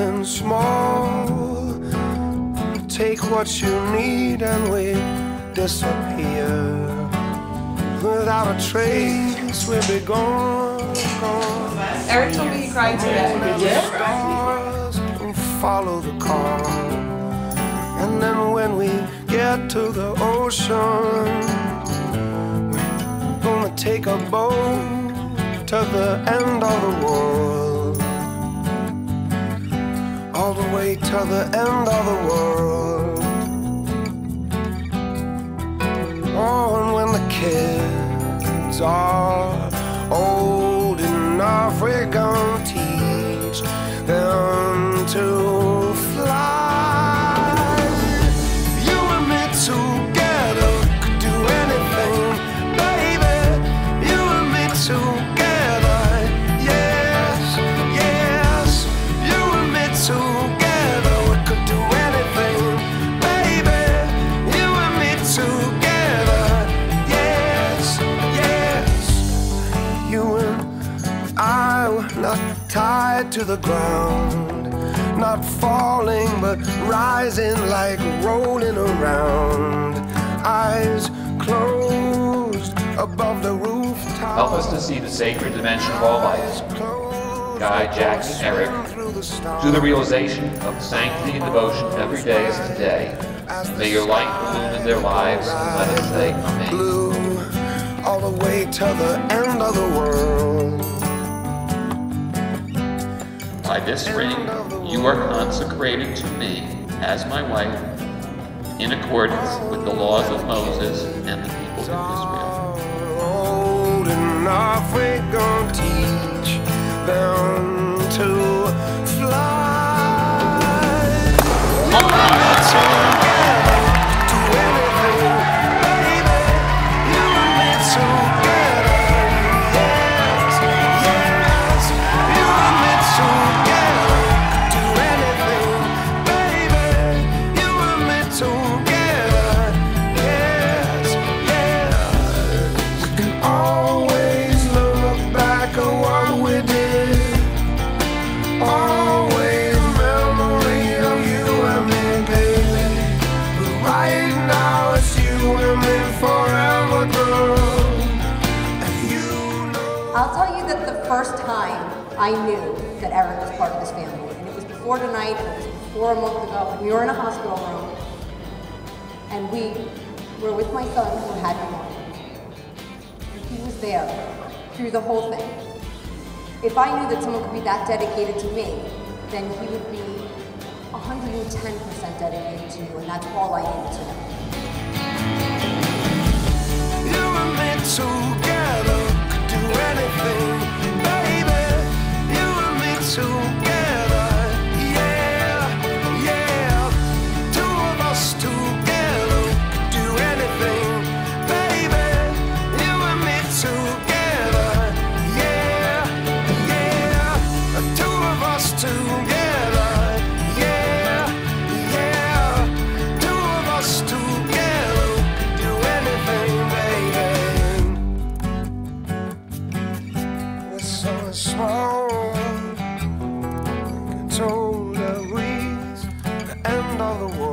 something small. Take what you need and we disappear. Without a trace, we'll be gone, gone. Eric told me you cried today. Did you? And follow the car. And then when we get to the ocean, we're gonna take a boat to the end of the world. All the way to the end of the world. Oh, and when the kids are old enough, we're gonna teach them to fly. You and me together could do anything, baby. You and me together, yes, yes. You and me together, we could do anything, baby. You and me together, yes, yes. You and I were not tied to the ground, not falling but rising like rolling around. Eyes closed above the rooftop. Help us to see the sacred dimension of all life. Guide Jackie and Eric to the realization of sanctity and devotion every day as today. May your light illumine their lives and let us say amen. Blue, all the way to the end of the world. By this ring, you are consecrated to me as my wife, in accordance with the laws of Moses and the people of Israel. Old enough, we're gonna teach them to fly. I'll tell you that the first time I knew that Eric was part of this family, and it was before tonight, and it was before a month ago, and we were in a hospital room, and we were with my son who had pneumonia. And he was there through the whole thing. If I knew that someone could be that dedicated to me, then he would be 110% dedicated to you, and that's all I needed to know. You and me together could do anything, baby. You and me together, yeah, yeah. Two of us together could do anything, baby. You and me together, yeah, yeah. Two of us together, yeah, yeah. Two of us together could do anything, baby. So small, told that we the end of the world.